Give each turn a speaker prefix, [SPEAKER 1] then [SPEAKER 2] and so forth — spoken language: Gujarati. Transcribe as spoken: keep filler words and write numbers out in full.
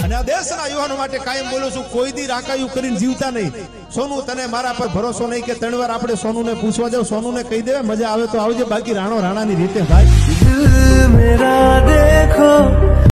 [SPEAKER 1] અને આ દેશના યુવાનો માટે કાયમ બોલું છું, કોઈ દી રાકાયું કરીને જીવતા નહીં. સોનુ તને મારા પર ભરોસો નહીં કે ત્રણ વાર આપણે સોનુને પૂછવા જાવ, સોનુને કહી દેવે મજા આવે તો આવજે, બાકી રાણો રાણાની રીતે ભાઈ.
[SPEAKER 2] मेरा देखो